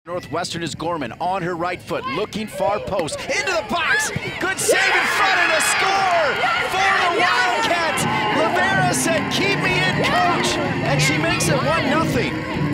Northwestern is Gorman on her right foot, looking far post, into the box, good save in front and a score for the Wildcats. Lovera said, "Keep me in, coach," and she makes it 1-0.